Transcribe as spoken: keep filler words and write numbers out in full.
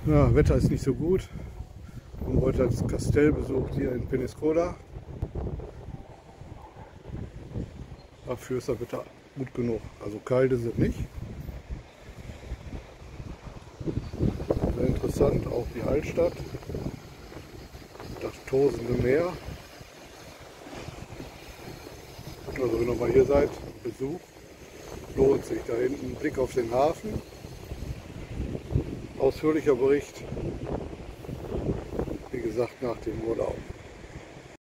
Ja, Wetter ist nicht so gut. Wir haben heute das Kastell besucht hier in Peniscola. Dafür ist das Wetter gut genug. Also kalt ist es nicht. Sehr interessant, auch die Altstadt. Das tosende Meer. Also wenn ihr mal hier seid, Besuch, lohnt sich. Da hinten ein Blick auf den Hafen. Ausführlicher Bericht, wie gesagt, nach dem Urlaub.